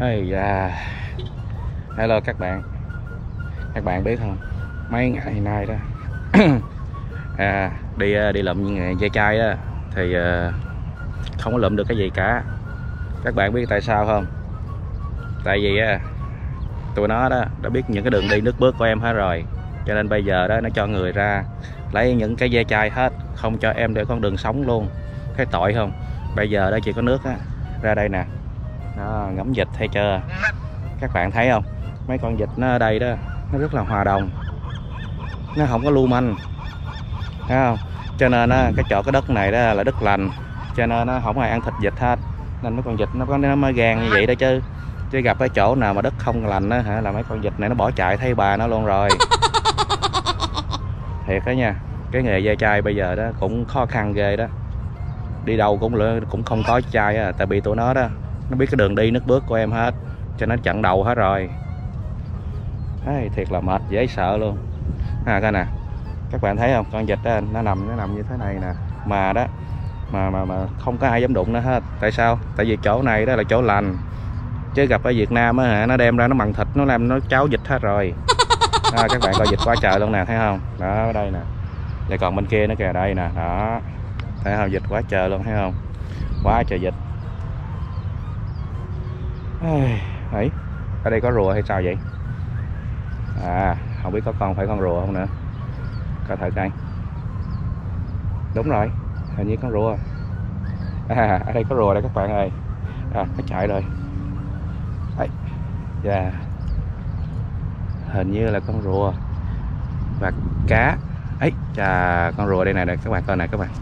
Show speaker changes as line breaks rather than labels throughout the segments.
Ây da. Hello các bạn biết không, mấy ngày nay đó đi lượm dây chai đó thì không có lượm được cái gì cả. Các bạn biết tại sao không? Tại vì tụi nó đó đã biết những cái đường đi nước bước của em hết rồi, cho nên bây giờ đó nó cho người ra lấy những cái dây chai hết, không cho em để con đường sống luôn. Thấy tội không? Bây giờ đó chỉ có nước á, ra đây nè, nó ngắm vịt thấy chưa? Các bạn thấy không? Mấy con vịt nó ở đây đó, nó rất là hòa đồng, nó không có lưu manh, thấy không? Cho nên cái đất này đó là đất lành, cho nên nó không ai ăn thịt vịt hết, nên mấy con vịt nó mới gan như vậy đó chứ gặp cái chỗ nào mà đất không lành á hả, là mấy con vịt này nó bỏ chạy thay bà nó luôn rồi. Thiệt đó nha, cái nghề dây chai bây giờ đó cũng khó khăn ghê đó, đi đâu cũng không có chai á, tại vì tụi nó đó nó biết cái đường đi nước bước của em hết, cho nó chặn đầu hết rồi. Thiệt là mệt dễ sợ luôn. Coi nè, các bạn thấy không, con vịt đó, nó nằm như thế này nè, mà đó mà không có ai dám đụng nó hết. Tại sao? Tại vì chỗ này đó là chỗ lành, chứ gặp ở Việt Nam á nó đem ra nó mặn thịt, nó làm nó cháo vịt hết rồi. Các bạn coi vịt quá trời luôn nè, thấy không? Đó, ở đây nè, và còn bên kia nó kìa, đây nè, đó, thấy không? Vịt quá trời luôn, thấy không? Quá trời vịt. Ấy, ở đây có rùa hay sao vậy? Không biết có phải con rùa không nữa, coi thử coi. Đúng rồi, hình như con rùa. Ở đây có rùa đây các bạn ơi. Nó chạy rồi. Hình như là con rùa và cá. Chà, con rùa đây này các bạn coi nè các bạn.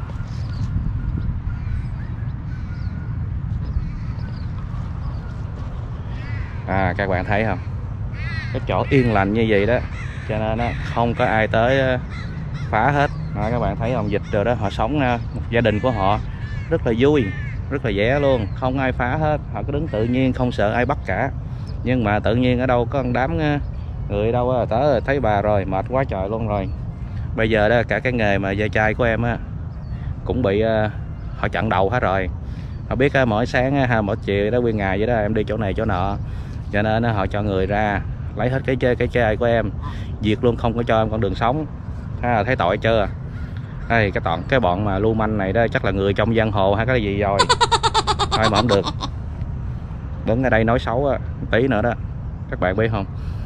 Các bạn thấy không, cái chỗ yên lành như vậy đó, cho nên nó không có ai tới phá hết. Các bạn thấy không, vịt rồi đó, họ sống một gia đình của họ rất là vui, rất là vẻ luôn, không ai phá hết, họ cứ đứng tự nhiên không sợ ai bắt cả. Nhưng mà tự nhiên ở đâu có một đám người đâu tới thấy bà rồi mệt quá trời luôn rồi. Bây giờ đó cả cái nghề mà dây chai của em cũng bị họ chặn đầu hết rồi. Họ biết mỗi sáng mỗi chiều đó, nguyên ngày vậy đó, em đi chỗ này chỗ nọ, cho nên họ cho người ra lấy hết cái chai của em, diệt luôn, không có cho em con đường sống. Thấy tội chưa? Cái bọn mà lưu manh này đó chắc là người trong giang hồ hay cái gì rồi. Thôi mà không được, đứng ở đây nói xấu tí nữa đó, các bạn biết không,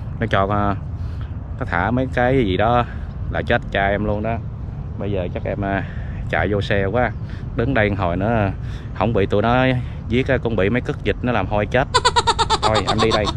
nó thả mấy cái gì đó là chết cha em luôn đó. Bây giờ chắc em chạy vô xe quá, đứng đây hồi nữa không bị tụi nó giết, cũng bị mấy cứt vịt nó làm hôi chết. Thôi em đi đây.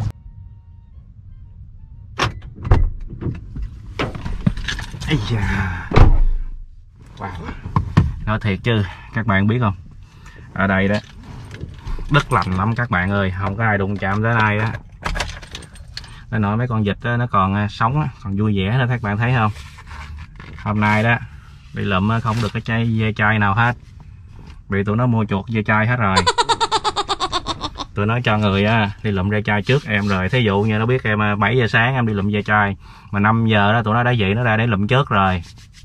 Ây da. Wow. Nói thiệt chứ các bạn biết không, ở đây đó đất lành lắm các bạn ơi, không có ai đụng chạm tới ai đó. Để nói mấy con vịt đó, nó còn sống, còn vui vẻ nữa, các bạn thấy không? Hôm nay đó đi lượm không được cái dây chai nào hết, vì tụi nó mua chuột dây chai hết rồi. Tụi nó cho người đi lượm dây chai trước em rồi. Thí dụ như nó biết em 7 giờ sáng em đi lượm dây chai, mà 5 giờ đó tụi nó đã dậy nó ra để lượm trước rồi.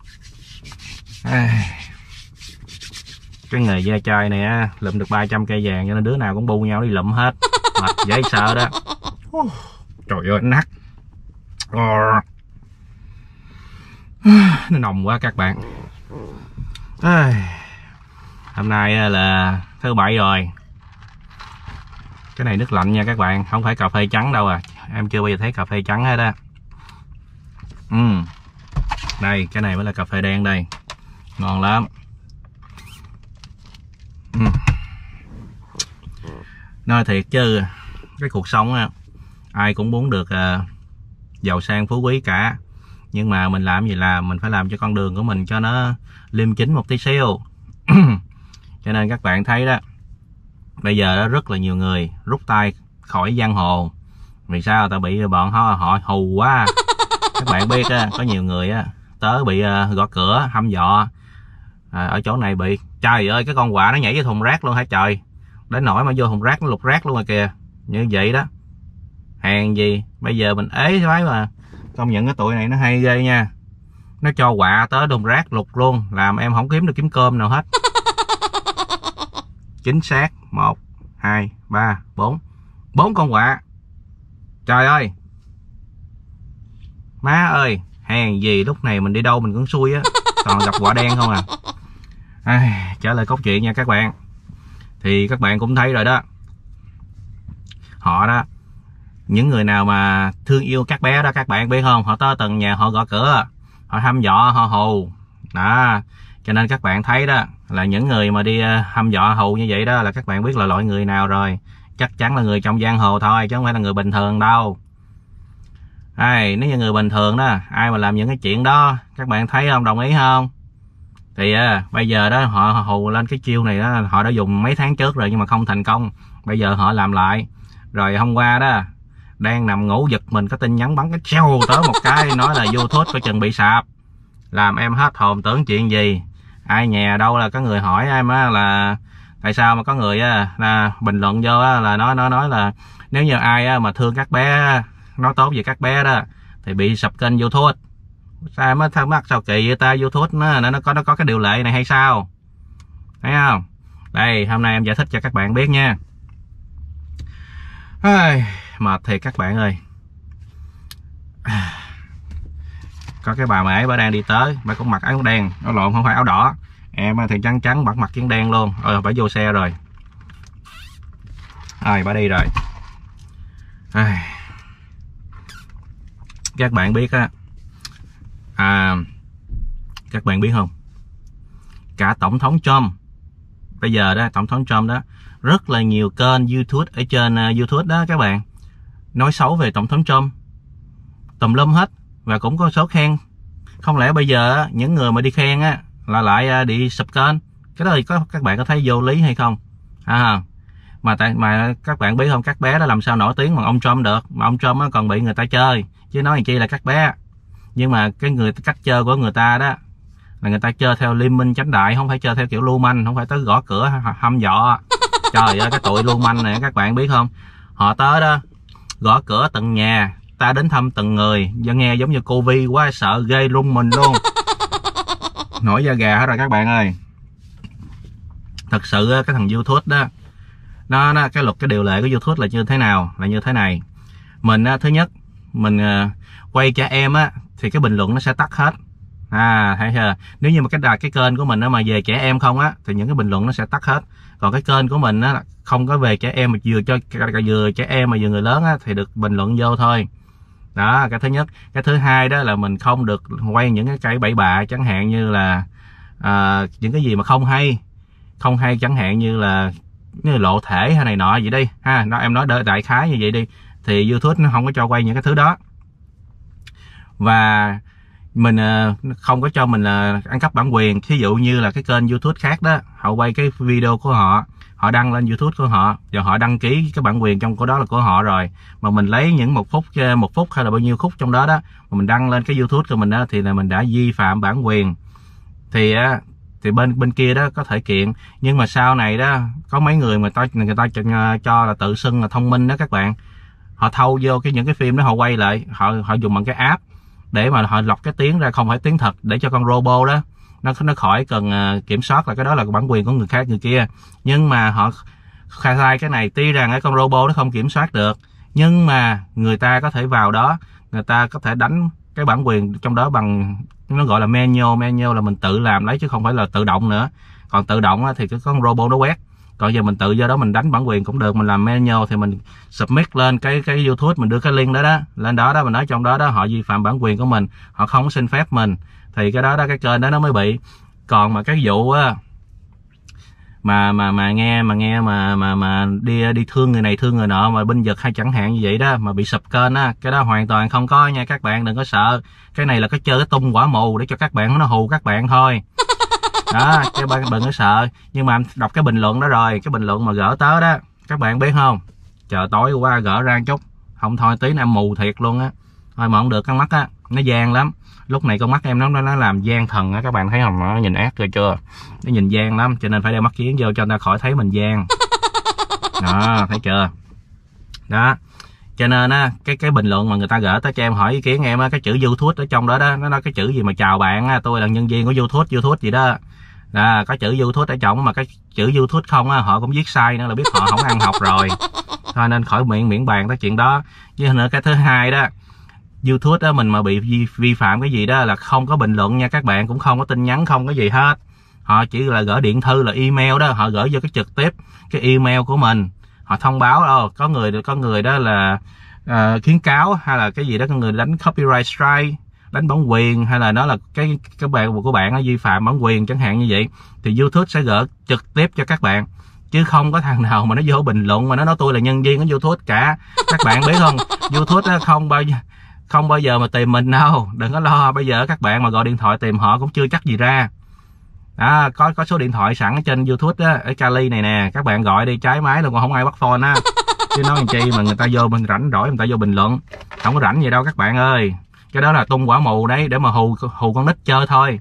Cái nghề dây chai này lượm được 300 cây vàng, cho nên đứa nào cũng bu nhau đi lượm hết. Mệt dễ sợ đó. Trời ơi nát. Nó nồng quá các bạn. Hôm nay là thứ Bảy rồi. Cái này nước lạnh nha các bạn, không phải cà phê trắng đâu em chưa bao giờ thấy cà phê trắng hết á. Đây, cái này mới là cà phê đen đây, ngon lắm. Nói thiệt chứ cái cuộc sống ai cũng muốn được giàu sang phú quý cả, nhưng mà mình làm gì làm, mình phải làm cho con đường của mình cho nó liêm chính một tí xíu. Cho nên các bạn thấy đó, bây giờ đó rất là nhiều người rút tay khỏi giang hồ. Vì sao? Tại bị bọn họ hù quá. Các bạn biết có nhiều người tới bị gõ cửa hăm dọa. Ở chỗ này bị, trời ơi cái con quạ nó nhảy vô thùng rác luôn hả trời, đến nỗi mà vô thùng rác nó lục rác luôn rồi kìa. Như vậy đó, hèn gì bây giờ mình ế thoái mà. Công nhận cái tụi này nó hay ghê nha, nó cho quạ tới thùng rác lục luôn, làm em không kiếm cơm nào hết. Chính xác 1, 2, 3, 4 4 con quạ. Trời ơi, má ơi, hèn gì lúc này mình đi đâu mình cũng xui á, toàn gặp quạ đen không à. Trở lại cốt truyện nha các bạn. Thì các bạn cũng thấy rồi đó, họ đó, những người nào mà thương yêu các bé đó, các bạn biết không, họ tới từng nhà họ gõ cửa, họ hăm dọa, họ hù đó. Cho nên các bạn thấy đó, là những người mà đi hăm dọa hù như vậy đó là các bạn biết là loại người nào rồi. Chắc chắn là người trong giang hồ thôi, chứ không phải là người bình thường đâu. Nếu như người bình thường đó, ai mà làm những cái chuyện đó, các bạn thấy không, đồng ý không? Thì bây giờ đó họ hù lên cái chiêu này đó, họ đã dùng mấy tháng trước rồi nhưng mà không thành công. Bây giờ họ làm lại. Rồi hôm qua đó, đang nằm ngủ giật mình có tin nhắn bắn cái treo tới một cái, nói là YouTube có chừng bị sạp. Làm em hết hồn, tưởng chuyện gì. Ai nhà đâu là có người hỏi em á, là tại sao mà có người là bình luận vô là nói là nếu như ai mà thương các bé, nói tốt về các bé đó thì bị sập kênh YouTube. Sao mới thắc mắc sao kỳ vậy ta, YouTube nó có cái điều lệ này hay sao, thấy không? Đây, hôm nay em giải thích cho các bạn biết nha. Mệt thiệt các bạn ơi. Có cái bà mẹ bà đang đi tới, bà cũng mặc áo đen, áo lộn không phải áo đỏ. Em thì trắng trắng, bà mặc chiến đen luôn. Bà vô xe rồi. Bà đi rồi. Các bạn biết á, các bạn biết không, cả tổng thống Trump bây giờ đó, tổng thống Trump đó, rất là nhiều kênh YouTube ở trên YouTube đó các bạn, nói xấu về tổng thống Trump tùm lum hết, và cũng có số khen. Không lẽ bây giờ những người mà đi khen á là lại đi sub kênh? Cái đó thì các bạn có thấy vô lý hay không? Mà các bạn biết không, các bé đó làm sao nổi tiếng bằng ông Trump được, mà ông Trump còn bị người ta chơi, chứ nói chi là các bé. Nhưng mà cái cách chơi của người ta đó là người ta chơi theo liên minh chánh đại, không phải chơi theo kiểu lưu manh, không phải tới gõ cửa hăm dọa. Trời ơi, cái tụi lưu manh này các bạn biết không, họ tới đó gõ cửa tận nhà, ta đến thăm từng người, nghe giống như Covid quá, sợ ghê run mình luôn. Nổi da gà hết rồi các bạn ơi. Thật sự cái thằng YouTube đó, nó cái luật, cái điều lệ của YouTube là như thế nào, là như thế này. Mình thứ nhất, mình quay trẻ em á thì cái bình luận nó sẽ tắt hết. Thấy chưa? Nếu như mà cái kênh của mình mà về trẻ em không á thì những cái bình luận nó sẽ tắt hết. Còn cái kênh của mình á không có về trẻ em, mà vừa trẻ em mà vừa người lớn á thì được bình luận vô thôi. Đó, cái thứ nhất. Cái thứ hai đó là mình không được quay những cái bậy bạ, chẳng hạn như là những cái gì mà không hay chẳng hạn như là lộ thể hay này nọ gì đi em nói đại khái như vậy đi, thì YouTube nó không có cho quay những cái thứ đó. Và mình không có cho mình ăn cắp bản quyền. Thí dụ như là cái kênh YouTube khác đó, họ quay cái video của họ đăng lên YouTube của họ, và họ đăng ký cái bản quyền trong của đó là của họ rồi, mà mình lấy những một phút hay là bao nhiêu khúc trong đó đó mà mình đăng lên cái YouTube của mình đó, thì là mình đã vi phạm bản quyền. Thì bên kia đó có thể kiện. Nhưng mà sau này đó có mấy người mà người ta cho là tự xưng là thông minh đó các bạn, họ thâu vô những cái phim đó, họ quay lại, họ dùng bằng cái app để mà họ lọc cái tiếng ra không phải tiếng thật, để cho con robot đó nó khỏi cần kiểm soát là cái đó là bản quyền của người khác người kia. Nhưng mà họ khai sai cái này, tuy rằng cái con robot nó không kiểm soát được, nhưng mà người ta có thể vào đó, người ta có thể đánh cái bản quyền trong đó bằng, nó gọi là manual là mình tự làm lấy chứ không phải là tự động nữa. Còn tự động thì cái con robot nó quét. Còn giờ mình tự do đó mình đánh bản quyền cũng được, mình làm manual thì mình submit lên cái YouTube, mình đưa cái link đó lên đó mình nói trong đó họ vi phạm bản quyền của mình, họ không xin phép mình, thì cái đó cái kênh đó nó mới bị. Còn mà cái vụ mà đi thương người này thương người nọ mà binh giật hay chẳng hạn như vậy đó mà bị sụp kênh á, cái đó hoàn toàn không có nha, các bạn đừng có sợ. Cái này là cái chơi cái tung quả mù để cho các bạn nó hù các bạn thôi đó, các bạn đừng có sợ. Nhưng mà em đọc cái bình luận đó rồi, cái bình luận mà gỡ tới đó, các bạn biết không, trời tối qua gỡ ra chút, không thôi tí em mù thiệt luôn á. Thôi mà không được, con mắt á nó gian lắm. Lúc này con mắt em nó làm gian thần á, các bạn thấy không, nó nhìn ác rồi chưa, nó nhìn gian lắm, cho nên phải đeo mắt kiếng vô cho người ta khỏi thấy mình gian đó, thấy chưa đó. Cho nên á cái bình luận mà người ta gửi tới cho em hỏi ý kiến em á, cái chữ YouTube ở trong đó nó nói cái chữ gì mà chào bạn, tôi là nhân viên của YouTube gì đó, có chữ YouTube ở trong, mà cái chữ YouTube không á họ cũng viết sai nữa, là biết họ không ăn học rồi thôi nên khỏi miễn bàn tới chuyện đó. Với nữa cái thứ hai đó, YouTube đó mình mà bị vi phạm cái gì đó là không có bình luận nha các bạn, cũng không có tin nhắn, không có gì hết. Họ chỉ là gửi điện thư là email đó, họ gửi vô cái trực tiếp cái email của mình, họ thông báo đâu có người đó là khuyến cáo hay là cái gì đó, có người đánh copyright strike, đánh bản quyền, hay là nó là cái bạn của bạn nó vi phạm bản quyền chẳng hạn như vậy, thì YouTube sẽ gửi trực tiếp cho các bạn, chứ không có thằng nào mà nó vô bình luận mà nó nói tôi là nhân viên của YouTube cả. Các bạn biết không, YouTube đó không bao giờ mà tìm mình đâu, đừng có lo. Bây giờ các bạn mà gọi điện thoại tìm họ cũng chưa chắc gì ra. Có số điện thoại sẵn ở trên YouTube đó, ở Cali này nè, các bạn gọi đi, trái máy luôn, còn không ai bắt phone á. Chứ nói làm chi mà người ta vô mình rảnh rỗi người ta vô bình luận, không có rảnh gì đâu các bạn ơi. Cái đó là tung quả mù đấy, để mà hù con nít chơi thôi.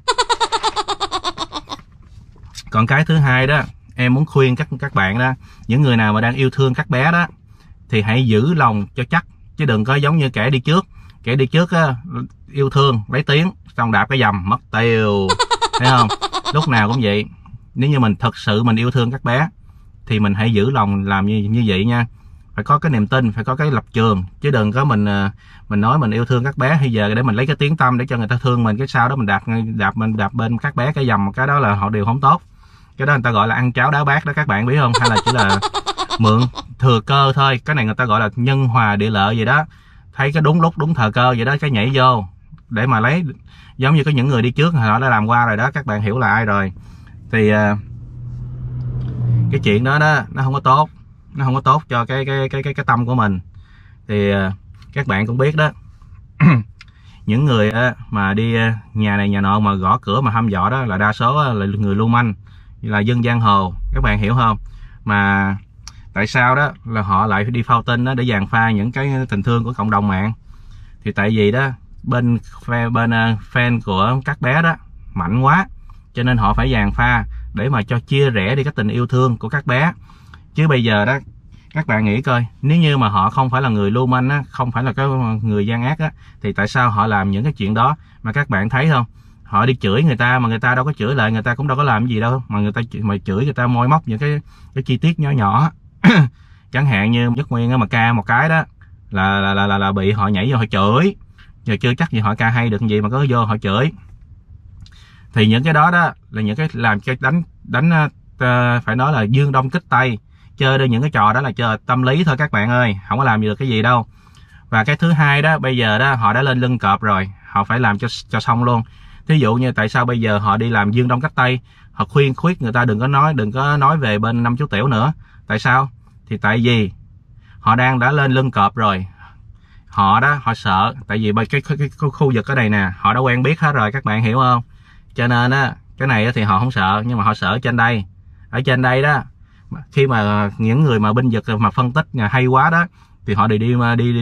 Còn cái thứ hai đó, em muốn khuyên các bạn đó, những người nào mà đang yêu thương các bé đó, thì hãy giữ lòng cho chắc, chứ đừng có giống như kẻ đi trước á, yêu thương lấy tiếng xong đạp cái dầm mất tiêu. Thấy không? Lúc nào cũng vậy. Nếu như mình thật sự mình yêu thương các bé thì mình hãy giữ lòng làm như vậy nha. Phải có cái niềm tin, phải có cái lập trường, chứ đừng có mình nói mình yêu thương các bé bây giờ để mình lấy cái tiếng tăm để cho người ta thương mình, cái sau đó mình đạp bên các bé cái dầm, cái đó là họ đều không tốt. Cái đó người ta gọi là ăn cháo đá bát đó các bạn biết không, hay là chỉ là mượn thừa cơ thôi. Cái này người ta gọi là nhân hòa địa lợi vậy đó, thấy cái đúng lúc đúng thời cơ vậy đó, cái nhảy vô để mà lấy, giống như có những người đi trước họ đã làm qua rồi đó, các bạn hiểu là ai rồi. Thì cái chuyện đó nó không có tốt, nó không có tốt cho cái tâm của mình. Thì các bạn cũng biết đó những người mà đi nhà này nhà nọ mà gõ cửa mà hăm dọa đó là đa số là người lưu manh, là dân giang hồ, các bạn hiểu không? Mà tại sao đó là họ lại đi phao tin đó để giằng pha những cái tình thương của cộng đồng mạng? Thì tại vì đó bên fan của các bé đó mạnh quá, cho nên họ phải giằng pha để mà cho chia rẽ đi cái tình yêu thương của các bé. Chứ bây giờ đó các bạn nghĩ coi, nếu như mà họ không phải là người lưu manh á, không phải là cái người gian ác á, thì tại sao họ làm những cái chuyện đó? Mà các bạn thấy không, họ đi chửi người ta mà người ta đâu có chửi lại, người ta cũng đâu có làm gì đâu, mà người ta chửi người ta moi móc những cái chi tiết nhỏ nhỏ chẳng hạn như Nhất Nguyên mà ca một cái đó là bị họ nhảy vô họ chửi, giờ chưa chắc gì họ ca hay được gì mà có vô họ chửi. Thì những cái đó đó là những cái làm cho đánh phải nói là dương đông kích tây, chơi được những cái trò đó là chơi tâm lý thôi các bạn ơi, không có làm được cái gì đâu. Và cái thứ hai đó, bây giờ đó họ đã lên lưng cọp rồi, họ phải làm cho xong luôn. Thí dụ như tại sao bây giờ họ đi làm dương đông kích tây, họ khuyên khuyết người ta đừng có nói về bên năm chú tiểu nữa. Tại sao? Thì tại vì họ đã lên lưng cọp rồi, họ sợ, tại vì cái khu vực ở đây nè họ đã quen biết hết rồi, các bạn hiểu không? Cho nên á cái này thì họ không sợ, nhưng mà họ sợ ở trên đây đó, khi mà những người mà binh vực mà phân tích hay quá đó, thì họ đi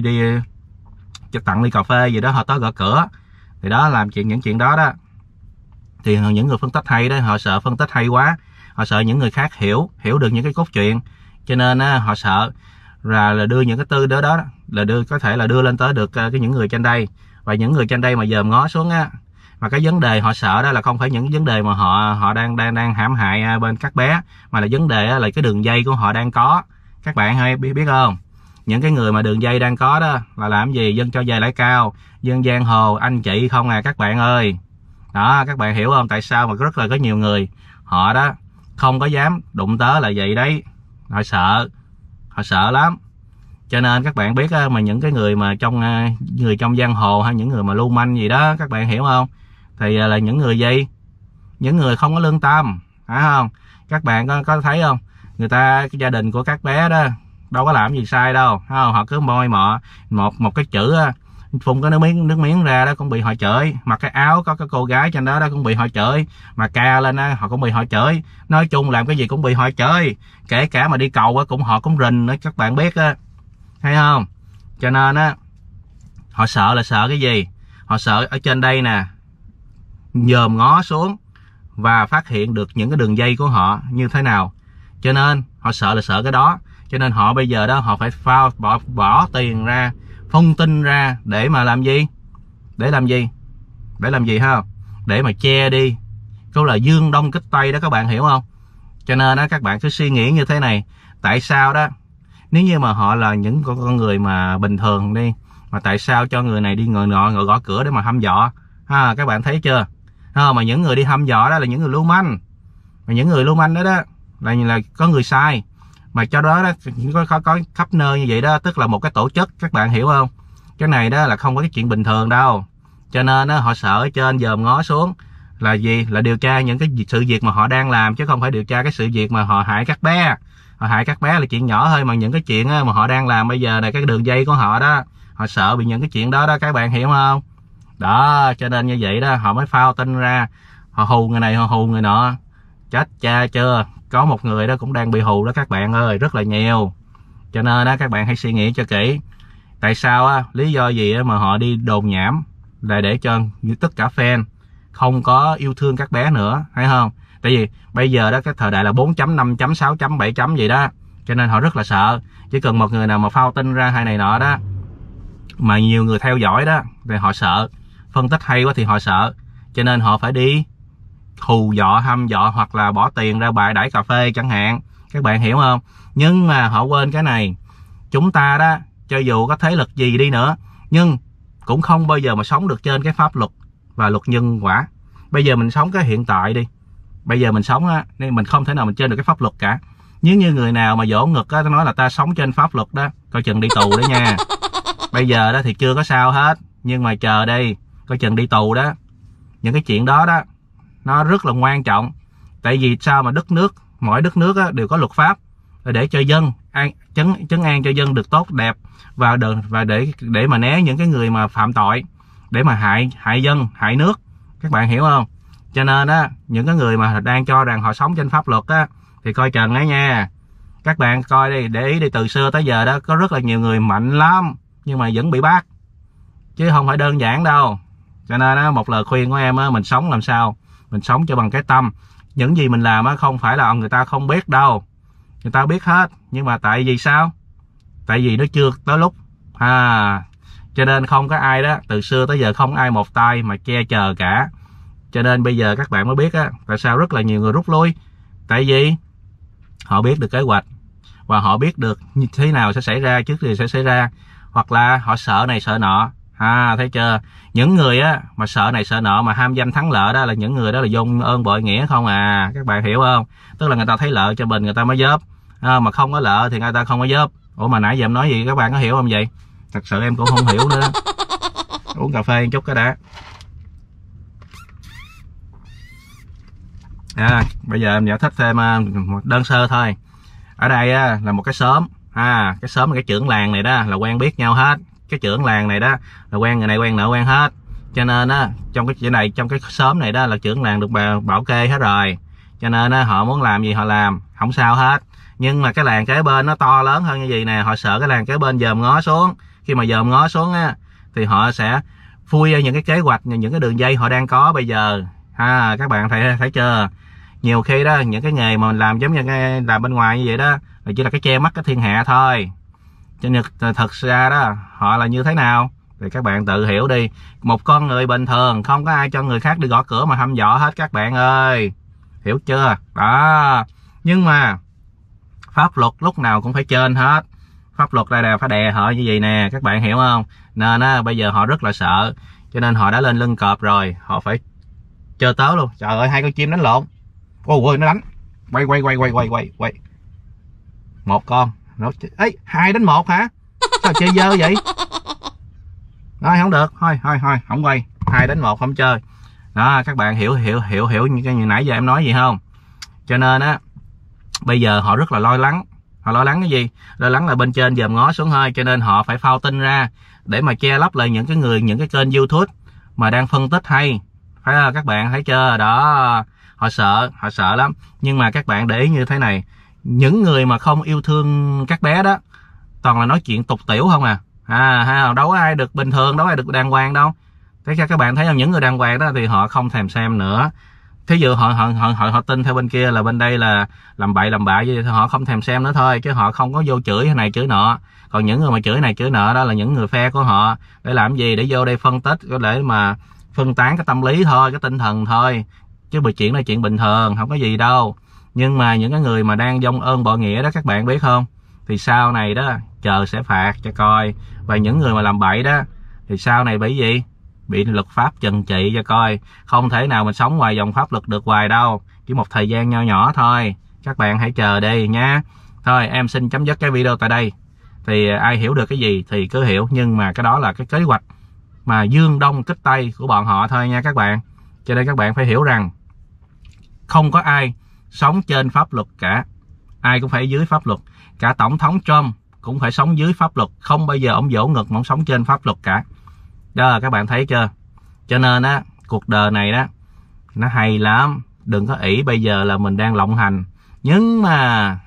cho tặng ly cà phê gì đó, họ tới gõ cửa, thì đó làm những chuyện đó đó. Thì những người phân tích hay đó, họ sợ phân tích hay quá, họ sợ những người khác hiểu được những cái cốt truyện, cho nên họ sợ là đưa những cái tư đó là có thể là đưa lên tới được những người trên đây. Và những người trên đây mà dòm ngó xuống á, mà cái vấn đề họ sợ đó là không phải những vấn đề mà họ đang hãm hại bên các bé, mà là vấn đề là cái đường dây của họ đang có. Các bạn hay biết không? Những cái người mà đường dây đang có đó là làm gì? Dân cho vay lãi cao, dân giang hồ, anh chị không à các bạn ơi. Đó, các bạn hiểu không? Tại sao mà rất là có nhiều người họ đó không có dám đụng tới là vậy đấy. Họ sợ lắm. Cho nên các bạn biết mà những cái người mà trong giang hồ hay những người mà lưu manh gì đó, các bạn hiểu không? Thì là những người gì? Những người không có lương tâm, phải không? Các bạn có thấy không? Người ta, cái gia đình của các bé đó đâu có làm gì sai đâu, phải không? Họ cứ moi mọ một cái chữ phun cái nước miếng ra đó cũng bị họ chửi, mặc cái áo có cái cô gái trên đó cũng bị họ chửi, mà ca lên họ cũng bị họ chửi. Nói chung làm cái gì cũng bị họ chửi, kể cả mà đi cầu họ cũng rình nữa, các bạn biết á, thấy không? Cho nên họ sợ là sợ cái gì? Họ sợ ở trên đây nè nhòm ngó xuống và phát hiện được những cái đường dây của họ như thế nào, cho nên họ sợ là sợ cái đó. Cho nên họ bây giờ đó họ phải bỏ tiền ra, thông tin ra để mà làm gì? Để làm gì ha? Để mà che đi, câu là dương đông kích tây đó, các bạn hiểu không? Cho nên đó các bạn cứ suy nghĩ như thế này, tại sao đó Nếu như mà họ là những con người mà bình thường đi, mà tại sao cho người này đi ngồi gõ cửa để mà hăm dọa ha? Các bạn thấy chưa? Mà những người đi hăm dọa đó là những người lưu manh, mà những người lưu manh đó là có người sai, mà cho đó có khắp nơi như vậy đó, tức là một cái tổ chức, các bạn hiểu không? Cái này đó là không có cái chuyện bình thường đâu, cho nên họ sợ ở trên dòm ngó xuống là gì? Là điều tra những cái sự việc mà họ đang làm, chứ không phải điều tra cái sự việc mà họ hại các bé. Họ hại các bé là chuyện nhỏ thôi, mà những cái chuyện mà họ đang làm bây giờ này, cái đường dây của họ đó, họ sợ bị những cái chuyện đó đó, các bạn hiểu không? Đó, cho nên như vậy đó họ mới phao tin ra, họ hù người này, họ hù người nọ. Chết cha chưa, có một người đó cũng đang bị hù đó các bạn ơi, rất là nhiều. Cho nên đó các bạn hãy suy nghĩ cho kỹ. Tại sao lý do gì mà họ đi đồn nhảm là để cho tất cả fan không có yêu thương các bé nữa, thấy không? Tại vì bây giờ đó cái thời đại là 4.5, 5, 6, 7 gì đó, cho nên họ rất là sợ. Chỉ cần một người nào mà phao tin ra hay này nọ đó, mà nhiều người theo dõi đó, thì họ sợ. Phân tích hay quá thì họ sợ, cho nên họ phải đi hù dọa, hăm dọa, hoặc là bỏ tiền ra bãi đãi cà phê chẳng hạn, các bạn hiểu không? Nhưng mà họ quên cái này, chúng ta đó, cho dù có thế lực gì đi nữa, nhưng cũng không bao giờ mà sống được trên cái pháp luật và luật nhân quả. Bây giờ mình sống cái hiện tại đi, bây giờ mình sống nên mình không thể nào mình trên được cái pháp luật cả. Nếu như người nào mà vỗ ngực á, nói là ta sống trên pháp luật đó, coi chừng đi tù đó nha. Bây giờ đó thì chưa có sao hết, nhưng mà chờ đây, coi chừng đi tù đó. Những cái chuyện đó đó, nó rất là quan trọng. Tại vì sao mà đất nước, mỗi đất nước đều có luật pháp để cho dân trấn an cho dân được tốt đẹp, và để mà né những cái người mà phạm tội, để mà hại dân, hại nước, các bạn hiểu không? Cho nên những cái người mà đang cho rằng họ sống trên pháp luật thì coi chừng ấy nha. Các bạn coi đi, để ý đi, từ xưa tới giờ đó có rất là nhiều người mạnh lắm nhưng mà vẫn bị bắt, chứ không phải đơn giản đâu. Cho nên một lời khuyên của em mình sống làm sao mình sống cho bằng cái tâm. Những gì mình làm không phải là người ta không biết đâu, người ta biết hết, nhưng mà tại vì sao? Tại vì nó chưa tới lúc cho nên không có ai đó, từ xưa tới giờ không ai một tay mà che chở cả. Cho nên bây giờ các bạn mới biết tại sao rất là nhiều người rút lui. Tại vì họ biết được kế hoạch, và họ biết được như thế nào sẽ xảy ra, trước gì sẽ xảy ra, hoặc là họ sợ này sợ nọ. Thấy chưa? Những người mà sợ này sợ nọ, mà ham danh thắng lợi đó, là những người đó là vong ơn bội nghĩa không các bạn hiểu không? Tức là người ta thấy lợi cho mình, người ta mới giúp, mà không có lợi thì người ta không có giúp. Ủa mà nãy giờ em nói gì, các bạn có hiểu không vậy? Thật sự em cũng không hiểu nữa đó. Uống cà phê một chút cái đã. Bây giờ em giải thích thêm một đơn sơ thôi. Ở đây là một cái xóm, cái xóm, cái trưởng làng này đó là quen biết nhau hết. Cái trưởng làng này đó là quen người này quen nọ quen hết. Cho nên trong cái chuyện này, trong cái xóm này đó là trưởng làng được bảo kê hết rồi. Cho nên họ muốn làm gì họ làm, không sao hết. Nhưng mà cái làng kế bên nó to lớn hơn như vậy nè, họ sợ cái làng kế bên dòm ngó xuống. Khi mà dòm ngó xuống thì họ sẽ phui ra những cái kế hoạch, những cái đường dây họ đang có bây giờ. Các bạn thấy chưa? Nhiều khi đó những cái nghề mà mình làm giống như làm bên ngoài như vậy đó là chỉ là cái che mắt cái thiên hạ thôi. Cho nên thật ra đó họ là như thế nào thì các bạn tự hiểu đi. Một con người bình thường không có ai cho người khác đi gõ cửa mà hăm dọa hết, các bạn ơi, hiểu chưa? Đó, nhưng mà pháp luật lúc nào cũng phải trên hết. Pháp luật đây là phải đè họ như vậy nè, các bạn hiểu không? Nên bây giờ họ rất là sợ, cho nên họ đã lên lưng cọp rồi, họ phải chơi tớ luôn. Trời ơi, hai con chim đánh lộn. Ôi nó đánh. Quay. Một con. Ấy, 2 đánh 1 hả? Sao chơi dơ vậy? Rồi không được, thôi, không quay. 2 đánh 1 không chơi. Đó, các bạn hiểu những cái như nãy giờ em nói gì không? Cho nên bây giờ họ rất là lo lắng. Họ lo lắng cái gì? Lo lắng là bên trên dòm ngó xuống hơi, cho nên họ phải phao tin ra để mà che lấp lại những cái kênh YouTube mà đang phân tích hay. Phải không? Các bạn thấy chưa? Đó, họ sợ lắm. Nhưng mà các bạn để ý như thế này, những người mà không yêu thương các bé đó toàn là nói chuyện tục tiểu không đâu có ai được bình thường, đâu có ai được đàng hoàng đâu. Thế các bạn thấy không? Những người đàng hoàng đó thì họ không thèm xem nữa. Thí dụ họ tin theo bên kia là bên đây là làm bậy làm bạ gì thì họ không thèm xem nữa thôi, chứ họ không có vô chửi thế này chửi nọ. Còn những người mà chửi này chửi nọ đó là những người phe của họ, để làm gì? Để vô đây phân tích, để mà phân tán cái tâm lý thôi, cái tinh thần thôi, chứ chuyện là chuyện bình thường, không có gì đâu. Nhưng mà những cái người mà đang vong ơn bội nghĩa đó, các bạn biết không, thì sau này đó trời sẽ phạt cho coi. Và những người mà làm bậy đó thì sau này bị gì? Bị luật pháp trừng trị cho coi. Không thể nào mình sống ngoài vòng pháp luật được hoài đâu, chỉ một thời gian nho nhỏ thôi, các bạn hãy chờ đi nha. Thôi em xin chấm dứt cái video tại đây. Thì ai hiểu được cái gì thì cứ hiểu, nhưng mà cái đó là cái kế hoạch mà dương đông kích tây của bọn họ thôi nha các bạn. Cho nên các bạn phải hiểu rằng không có ai sống trên pháp luật cả, ai cũng phải dưới pháp luật. Cả tổng thống Trump cũng phải sống dưới pháp luật, không bao giờ ông vỗ ngực mà ông sống trên pháp luật cả. Đó các bạn thấy chưa? Cho nên á, cuộc đời này đó nó hay lắm, đừng có ỷ bây giờ là mình đang lộng hành, nhưng mà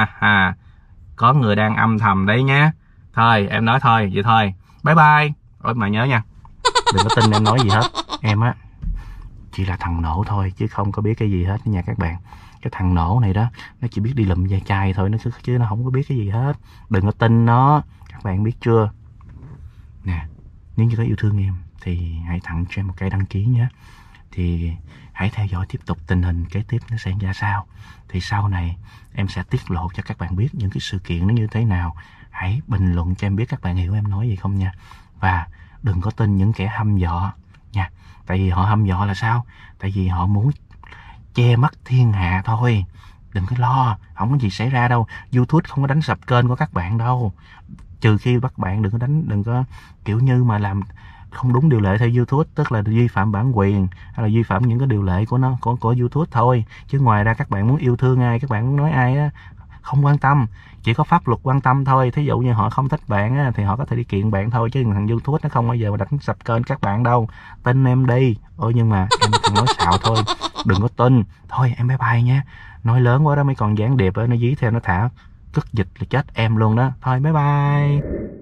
có người đang âm thầm đấy nhé. Thôi em nói thôi vậy thôi, bye bye. Ôi mà nhớ nha, đừng có tin em nói gì hết, em á chỉ là thằng nổ thôi chứ không có biết cái gì hết nha các bạn. Cái thằng nổ này đó nó chỉ biết đi lụm ve chai thôi, chứ nó không có biết cái gì hết. Đừng có tin nó, các bạn biết chưa? Nè, nếu như có yêu thương em thì hãy tặng cho em một cái đăng ký nhé. Thì hãy theo dõi tiếp tục tình hình kế tiếp nó sẽ ra sao. Thì sau này em sẽ tiết lộ cho các bạn biết những cái sự kiện nó như thế nào. Hãy bình luận cho em biết các bạn hiểu em nói gì không nha. Và đừng có tin những kẻ hăm dọa nha. Tại vì họ hăm dọa là sao? Tại vì họ muốn che mắt thiên hạ thôi. Đừng có lo, không có gì xảy ra đâu. YouTube không có đánh sập kênh của các bạn đâu. Trừ khi các bạn đừng có kiểu như mà làm không đúng điều lệ theo YouTube, tức là vi phạm bản quyền hay là vi phạm những cái điều lệ của YouTube thôi. Chứ ngoài ra các bạn muốn yêu thương ai, các bạn muốn nói ai á, không quan tâm, chỉ có pháp luật quan tâm thôi. Thí dụ như họ không thích bạn á, thì họ có thể đi kiện bạn thôi, chứ thằng YouTube nó không bao giờ mà đánh sập kênh các bạn đâu. Tin em đi. Ôi nhưng mà em chỉ nói xạo thôi, đừng có tin. Thôi em bye bye nha. Nói lớn quá đó, mấy con gián điệp nó dí theo nó thả cất dịch là chết em luôn đó. Thôi bye bye.